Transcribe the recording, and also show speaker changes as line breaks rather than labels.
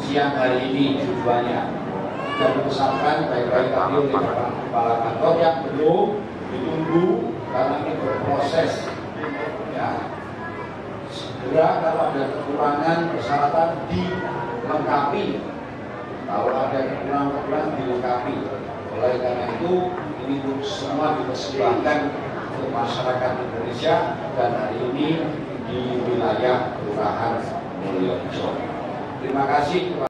siang hari ini tujuannya. Dan dipesankan baik-baik tadi oleh Bapak Kepala Kantor yang belum ditunggu karena ini berproses. Ya, segera kalau ada kekurangan persyaratan dilengkapi. Kalau ada kekurangan dilengkapi. Oleh karena itu ini semua dipersembahkan untuk masyarakat Indonesia dan hari ini di wilayah Kelurahan Mulyorejo. Terima kasih.